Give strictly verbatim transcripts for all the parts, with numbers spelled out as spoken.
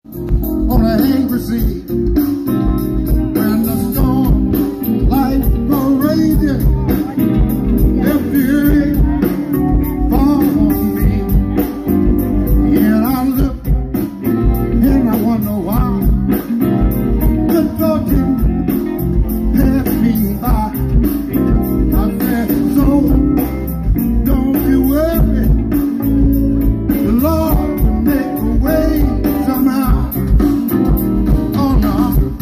on an angry sea. When the storm life go raging, their fury fall on me. Yet I look and I wonder why the fortune passed me by. I said, so don't you worry, the Lord will make a way somehow. Oh no,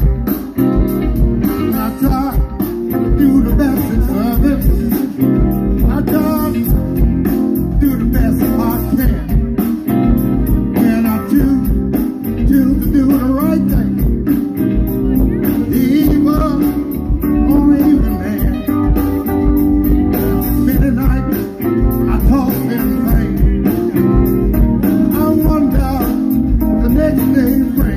I try to do the best in service. I try to do the best I can, and I choose, choose to do the right thing. Evil, only evil man. Many nights I toss and think. I wonder the next day brings.